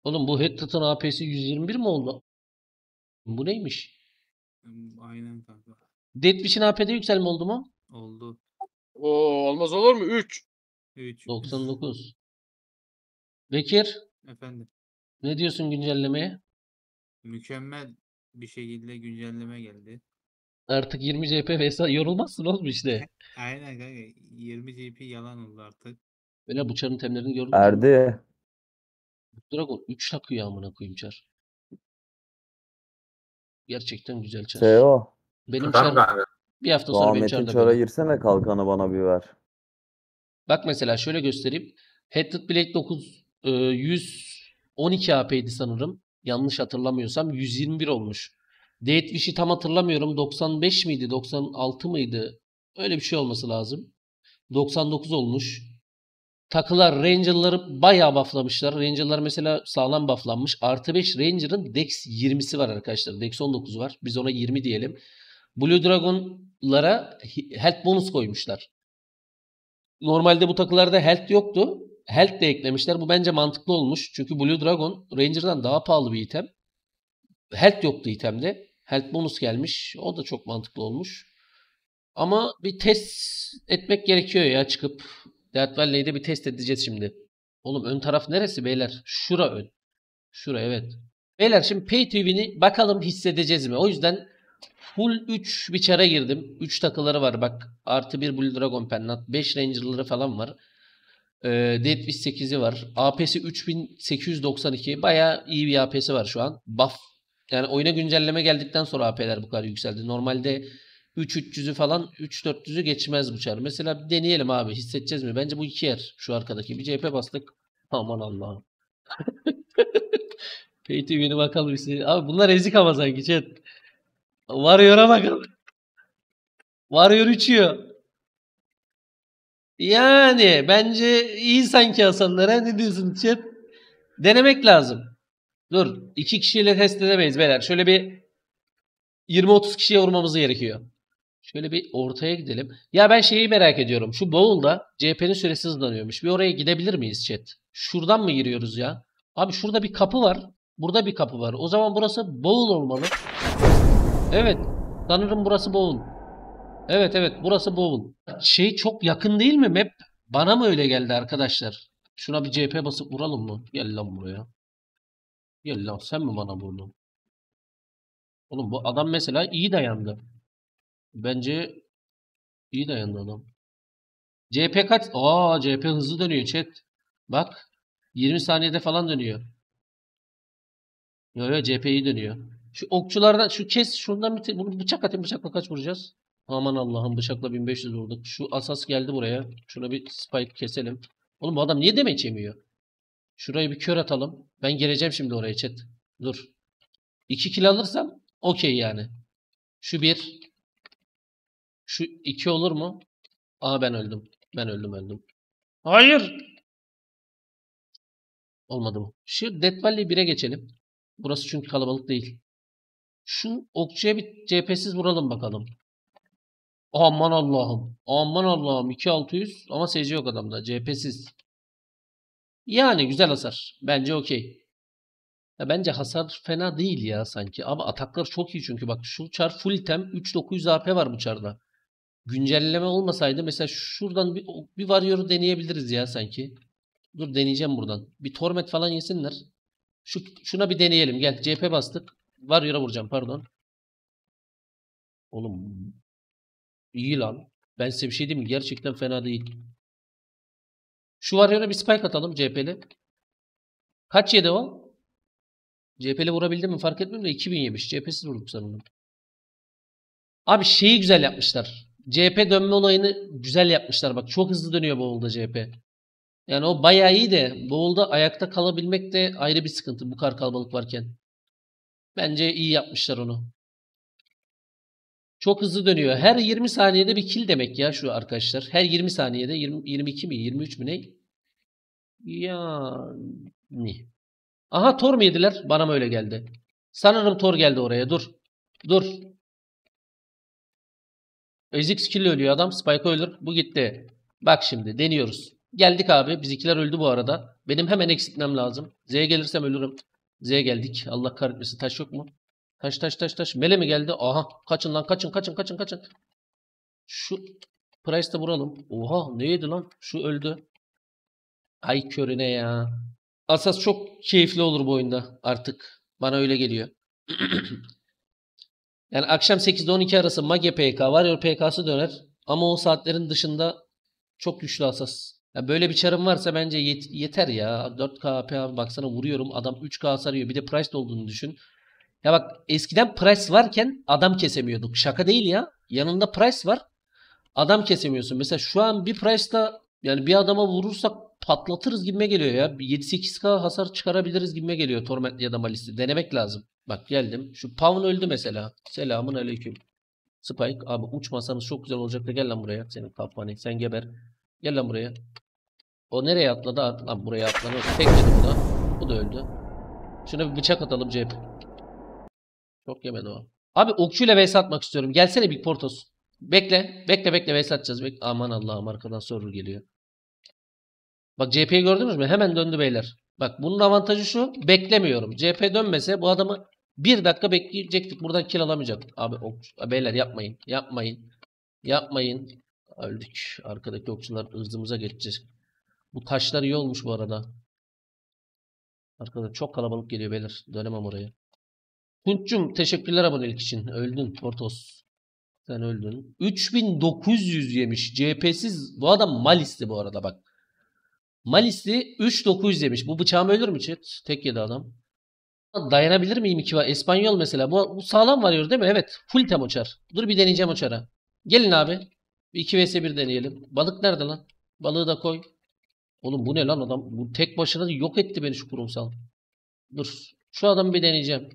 Oğlum bu Headlet'ın AP'si 121 mi oldu? Bu neymiş? Aynen kanka. Deathwish'in AP'de yükselme oldu mu? Oldu. Oo, olmaz olur mu? 3. 3. 99. Bekir, Efendim. ne diyorsun güncellemeye? Mükemmel bir şekilde güncelleme geldi. Artık 20 CP vs yorulmazsın oğlum işte. Aynen kanka. 20 GP yalan oldu artık. Böyle bu çarın temlerini gördün mü? Erdi. Dragon 3 takıyor amına koyayım çar. Gerçekten güzel çar. Seo. Benim Tamam çar kanka. bir hafta Şu sonra benim Ahmet'in çar da çara böyle. girsene, kalkanı bana bir ver. Bak mesela şöyle göstereyim. Headed Blade 9 112 AP'ydi sanırım. Yanlış hatırlamıyorsam 121 olmuş. Deathwish'i tam hatırlamıyorum. 95 miydi? 96 mıydı? Öyle bir şey olması lazım. 99 olmuş. Takılar Ranger'ları bayağı bufflamışlar. Ranger'lar mesela sağlam bufflanmış. Artı 5 Ranger'ın Dex 20'si var arkadaşlar. Dex 19 var. Biz ona 20 diyelim. Blue Dragon'lara health bonus koymuşlar. Normalde bu takılarda health yoktu. Health de eklemişler. Bu bence mantıklı olmuş. Çünkü Blue Dragon Ranger'dan daha pahalı bir item. Health yoktu itemde. Health bonus gelmiş. O da çok mantıklı olmuş. Ama bir test etmek gerekiyor ya çıkıp. Death Valley'de bir test edeceğiz şimdi. Oğlum ön taraf neresi beyler? Şura ön. Şura evet. Beyler şimdi Pay TV'ni bakalım hissedeceğiz mi? O yüzden full 3 bir çara girdim. 3 takıları var bak. Artı 1 Blue Dragon Pennant. 5 Ranger'ları falan var. Deathwish 8'i var. AP'si 3892. Bayağı iyi bir AP'si var şu an. Buff. Yani oyuna güncelleme geldikten sonra AP'ler bu kadar yükseldi. Normalde 3300'ü falan 3400'ü geçmez bu çar. Mesela bir deneyelim abi. Hissedeceğiz mi? Bence bu iki yer. Şu arkadaki. Bir CHP bastık. Aman Allah'ım. Pay TV'ni bakalım işte. Abi bunlar ezik ama sanki chat. Warrior'a bakalım. Warrior uçuyor. Yani bence iyi sanki Hasanlara. Ne diyorsun chat? Denemek lazım. Dur. 2 kişiyle test edemeyiz beyler. Şöyle bir 20-30 kişiye vurmamız gerekiyor. Şöyle bir ortaya gidelim. Ya ben şeyi merak ediyorum. Şu bowl'da CHP'nin süresi hızlanıyormuş. Bir oraya gidebilir miyiz chat? Şuradan mı giriyoruz ya? Abi şurada bir kapı var. Burada bir kapı var. O zaman burası bowl olmalı. Evet. Sanırım burası bowl. Evet evet burası bowl. Şey çok yakın değil mi map? Bana mı öyle geldi arkadaşlar? Şuna bir CHP basıp vuralım mı? Gel lan buraya. Gel lan sen mi bana vurdun? Oğlum bu adam mesela iyi dayandı. Bence iyi dayandı adam. CHP kaç? Aa CHP hızlı dönüyor chat. Bak 20 saniyede falan dönüyor. Yo yo CHP iyi dönüyor. Şu okçulardan şu kes şuradan bir bunu bıçak atayım, bıçakla kaç vuracağız? Aman Allah'ım bıçakla 1500 vurduk. Şu asas geldi buraya. Şuna bir spike keselim. Oğlum bu adam niye demeç yemiyor? Şurayı bir kör atalım. Ben geleceğim şimdi oraya chat. Dur. 2 kill alırsam okey yani. Şu bir. Şu 2 olur mu? Aa ben öldüm. Ben öldüm. Hayır. Olmadı bu. Şu Death Valley 1'e geçelim. Burası çünkü kalabalık değil. Şu okçuya bir CHP'siz vuralım bakalım. Aman Allah'ım. Aman Allah'ım. 2600 ama SC yok adamda. CHP'siz. Yani güzel hasar. Bence okey. Ya bence hasar fena değil ya sanki. Ama ataklar çok iyi çünkü bak şu çar full item 3900 AP var bu çarda. Güncelleme olmasaydı mesela şuradan bir Warrior'u deneyebiliriz ya sanki. Dur deneyeceğim buradan. Bir Torment falan yesinler. Şuna bir deneyelim. Gel CHP bastık. Warrior'a vuracağım pardon. Oğlum iyi lan. Ben size bir şey diyeyim mi? Gerçekten fena değil. Şu Warrior'a bir spike atalım CHP'li. Kaç yedi o? CHP'li vurabildim mi fark etmiyorum da 2000 yemiş. CHP'siz vurduk sanırım. Abi şeyi güzel yapmışlar. CHP dönme olayını güzel yapmışlar. Bak çok hızlı dönüyor Bowl'da CHP. Yani o bayağı iyi de Bowl'da ayakta kalabilmek de ayrı bir sıkıntı bu kadar kalabalık varken. Bence iyi yapmışlar onu. Çok hızlı dönüyor. Her 20 saniyede bir kill demek ya şu arkadaşlar. Her 20 saniyede 22 mi 23 mü ne? Yani. Aha Tor mu yediler? Bana mı öyle geldi? Sanırım Tor geldi oraya. Dur. Dur. Ezik skill ölüyor adam. Spike ölür. Bu gitti. Bak şimdi deniyoruz. Geldik abi. Bizimkiler öldü bu arada. Benim hemen eksiltmem lazım. Z'ye gelirsem ölürüm. Z'ye geldik. Allah kahretmesin. Taş yok mu? Taş. Mele mi geldi? Aha. Kaçın lan. Kaçın. Şu Price'da vuralım. Oha. Ne yedi lan? Şu öldü. Ay körüne ya. Asas çok keyifli olur bu oyunda artık. Bana öyle geliyor. Yani akşam 8'de 12 arası Mage PK, Warrior PK'sı döner. Ama o saatlerin dışında çok güçlü Asas. Ya böyle bir çarım varsa bence yeter ya. 4K AP abi baksana vuruyorum. Adam 3K sarıyor. Bir de Price olduğunu düşün. Ya bak eskiden Price varken adam kesemiyorduk. Şaka değil ya. Yanında Price var. Adam kesemiyorsun. Mesela şu an bir Price'da yani bir adama vurursak patlatırız gibime geliyor ya. 7-8K hasar çıkarabiliriz gibime geliyor Torment ya da Malis'te. Denemek lazım. Bak geldim. Şu Pavn öldü mesela. Selamun aleyküm. Spike abi uçmasanız çok güzel olacak da gel lan buraya. Senin kafanı. Sen geber. Gel lan buraya. O nereye atladı? Lan buraya atladı. Tekledi bu da. Bu da öldü. Şuna bir bıçak atalım cep. Çok yemedi o. Abi okçuyla vs atmak istiyorum. Gelsene Big Portos. Bekle vs atacağız. Aman Allah'ım arkadan sorur geliyor. Bak CHP'yi gördünüz mü? Hemen döndü beyler. Bak bunun avantajı şu. Beklemiyorum. CHP dönmese bu adamı bir dakika bekleyecektik. Buradan kill alamayacak. Abi beyler yapmayın. Öldük. Arkadaki okçular ırzımıza geçecek. Bu taşlar iyi olmuş bu arada. Arkada çok kalabalık geliyor beyler. Dönemem oraya. Tunç'cum teşekkürler abonelik için. Öldün Portos. Sen öldün. 3900 yemiş. CHP'siz. Bu adam Malis'ti bu arada bak. Malis'ti 3900 yemiş. Bu bıçağım ölür mü chat? Tek yedi adam. Dayanabilir miyim 2 var? Espanyol mesela. Bu sağlam varıyor değil mi? Evet. Full tem uçar. Dur bir deneyeceğim uçara. Gelin abi. 2 vs 1 deneyelim. Balık nerede lan? Balığı da koy. Oğlum bu ne lan adam? Bu tek başına yok etti beni şu kurumsal. Dur. Şu adamı bir deneyeceğim.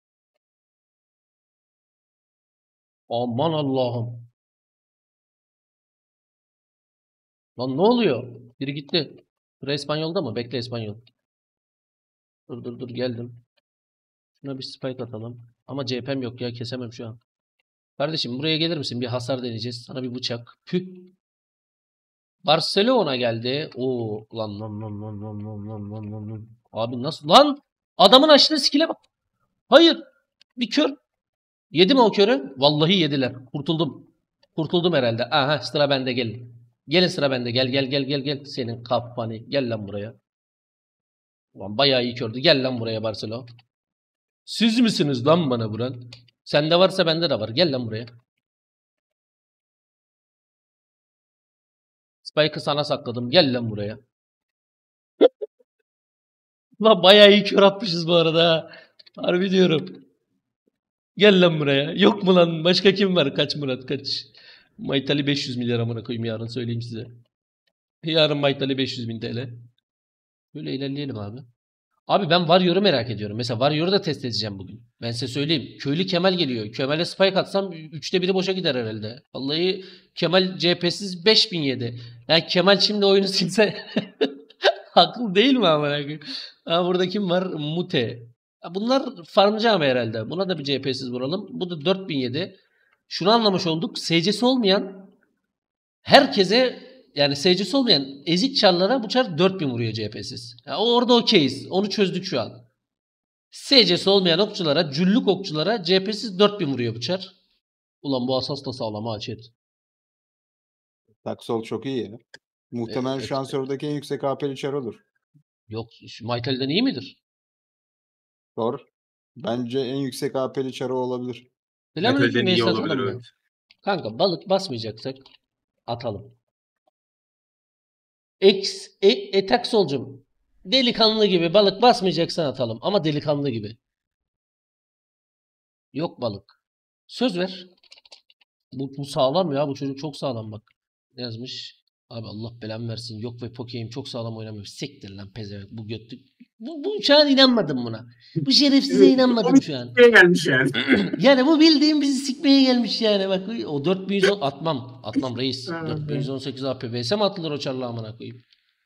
Aman Allah'ım. Lan ne oluyor? Biri gitti. Sıra İspanyol'da mı? Bekle İspanyol. Dur geldim. Şuna bir spike atalım. Ama CHP'm yok ya kesemem şu an. Kardeşim buraya gelir misin? Bir hasar deneyeceğiz. Sana bir bıçak. Püh. Barcelona geldi. Oo lan. Abi nasıl lan? Adamın açtığı skill'e bak. Hayır. Bir kör. Yedi mi o körü? Vallahi yediler. Kurtuldum herhalde. Aha sıra bende gelin. Gelin sıra bende. Gel. Senin kafanı. Gel lan buraya. Ulan bayağı iyi kördü. Gel lan buraya Barcelona. Siz misiniz lan bana vuran? Sende varsa bende de var. Gel lan buraya. Spike'ı sana sakladım. Gel lan buraya. Lan bayağı iyi kör atmışız bu arada. Ha. Harbi diyorum. Gel lan buraya. Yok mu lan? Başka kim var? Kaç Murat kaç. Maytali 500 milyar amına koyayım yarın söyleyeyim size. Yarın Maytali 500.000 TL. Böyle ilerleyelim abi. Abi ben Warrior'u merak ediyorum. Mesela Warrior'u da test edeceğim bugün. Ben size söyleyeyim. Köylü Kemal geliyor. Kemal'e spike atsam 3'te 1'i boşa gider herhalde. Vallahi Kemal CHP'siz 5000 yedi. Yani Kemal şimdi oyunu silse haklı değil mi amına koyayım? Ha, burada kim var? Mute. Ha, bunlar farmcı ama herhalde. Buna da bir CHP'siz vuralım. Bu da 4000 yedi. Şunu anlamış olduk. SC'si olmayan herkese yani SC'si olmayan ezik çarlara bu çar 4000 vuruyor CHP'siz. Yani orada okeyiz. Onu çözdük şu an. SC'si olmayan okçulara, cüllük okçulara CHP'siz 4000 vuruyor bu çar. Ulan bu asas da sağlam ha chat. Taksol çok iyi ya. Muhtemelen şu an serverdaki en yüksek AP'li çar olur. Yok şu Maytali'den iyi midir? Doğru. Bence en yüksek AP'li çarı olabilir. Selamünaleyküm iyi Veysel olabilir, Hanım ya. evet. Kanka balık basmayacaksak atalım. Taksolcum delikanlı gibi balık basmayacaksan atalım ama delikanlı gibi. Yok balık. Söz ver. Bu sağlam ya. Bu çocuk çok sağlam bak. Ne yazmış? Abi Allah belamı versin. Yok ve Pokey'im çok sağlam oynamıyor. Siktir lan pezevenk. Bu götlük. Bu şu an inanmadım buna. Bu şerefsize inanmadım şu an. gelmiş yani. Yani bu bildiğim bizi sikmeye gelmiş yani. Bak o 4110 atmam reis. 4118 AP vs mi atılır o çarla amına koyayım?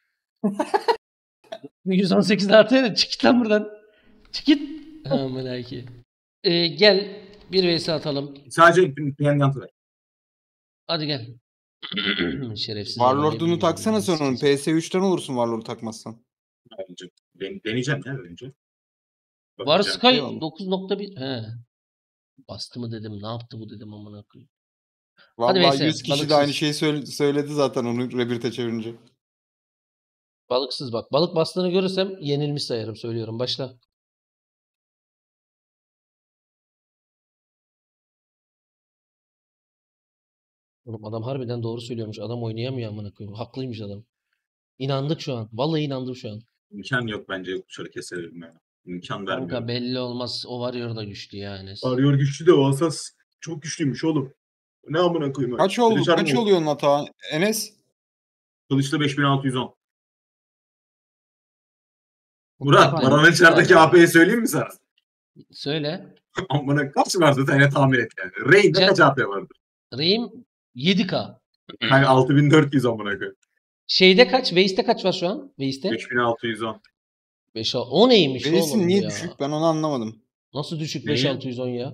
118 artı çık git lan buradan. Çık git. Amına ki. Gel bir vs atalım. Sadece PN'den ver. Hadi gel. Şerefsiz. Warlord'unu taksana sen onun. PS3'ten olursun Warlord'u takmazsan. Bence. Deneyeceğim ya önce. Var Bakacağım. Sky Eyvallah. 9.1. He. Bastı mı dedim. Ne yaptı bu dedim amına koyayım. Hadi Vallahi Veysel, 100 kişi de aynı balıksız. şeyi söyledi zaten onu Rebirth'e çevirince. Balıksız bak. Balık bastığını görürsem yenilmiş sayarım söylüyorum. Başla. Oğlum adam harbiden doğru söylüyormuş. Adam oynayamıyor amına koyayım. Haklıymış adam. İnandık şu an. Vallahi inandım şu an. İmkan yok bence yokuşları keselim ya. İmkan vermiyor. Kanka belli olmaz. O Warrior da güçlü yani. Arıyor güçlü de o asas çok güçlüymüş oğlum. Ne amına koyayım. Kaç oldu? Kılıç Kaç harbi- oluyor onun hata? Enes? Kılıçta 5610. Murat, Aynen. Baran içerideki AP'yi söyleyeyim mi sana? Söyle. Amına kaç vardı tane tahmin et yani. Rain'de Can- kaç AP vardı? Reim 7K. Hani 6400 amına koyayım. Şeyde kaç? Waste'te kaç var şu an? Waste'te? 5610. 5 O neymiş Veys'in oğlum niye ya? düşük? Ben onu anlamadım. Nasıl düşük Neyi? 5610 ya?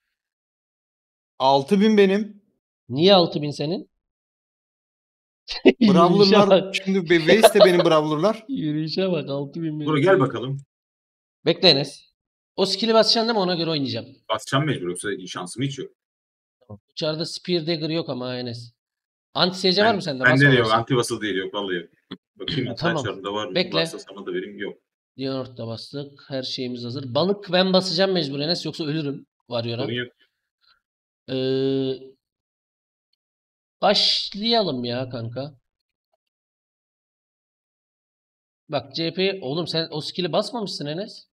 6000 benim. Niye 6000 senin? Yürüyüşe Brawler'lar bak. şimdi Veys de benim Brawler'lar. Yürüyüşe bak 6000 Bro benim. gel bakalım. Bekle Enes. O skill'i basacaksın değil mi? Ona göre oynayacağım. Basacağım mecbur yoksa şansım hiç yok. Uçarda Spear Dagger yok ama Enes. Anti-SC var mı sende? Bende de yok. Basmamışsın. Anti vasıl değil yok. Vallahi yok. Bakayım hatta Tamam. çarımda var mı? Bekle. Varsa sana da vereyim. Yok. Diyonort bastık. Her şeyimiz hazır. Balık ben basacağım mecbur Enes. Yoksa ölürüm. Warrior'a. Sorun yok. Başlayalım ya kanka. Bak CHP oğlum sen o skill'i basmamışsın Enes.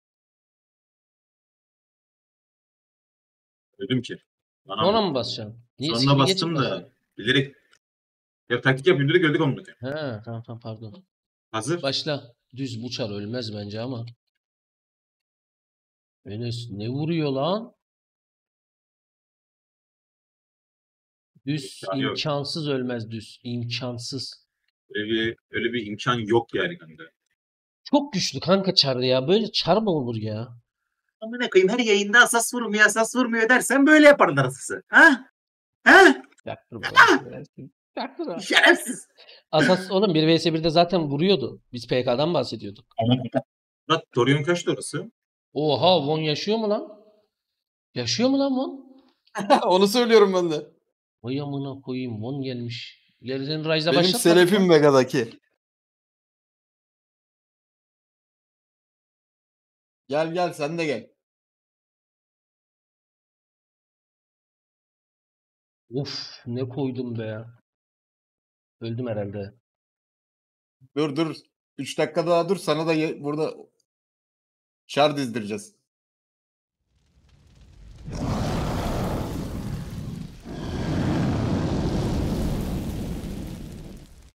Öldüm ki. Bana Ona mı? mı basacaksın? Niye Sonuna skill'i geçip bastım basacaksın? da bilerek ya taktik yapayım dedik öldük onu. He tamam pardon. Hazır. Başla. Düz buçar ölmez bence ama. Enes ne vuruyor lan? Düz Ya yok. imkansız ölmez düz. İmkansız. Öyle bir imkan yok yani kanka. Çok güçlü kanka çar ya. Böyle çar mı olur ya? Amına koyayım her yayında asas vurmuyor dersen böyle yaparlar asası. Ha? Ha? Yaktırma lan. Yaktırma. Şerefsiz. Asas oğlum 1 vs 1'de zaten vuruyordu. Biz PK'dan bahsediyorduk. Murat Torion kaçtı orası? Oha Von yaşıyor mu lan? Yaşıyor mu lan Von? Onu söylüyorum ben de. Vay amına koyayım Von gelmiş. Geriden Ryze'a Benim başlatmadık Selef'im mı? Mega'daki. Gel sen de gel. Of ne koydum be ya. Öldüm herhalde. Dur. 3 dakika daha dur sana da burada şar dizdireceğiz.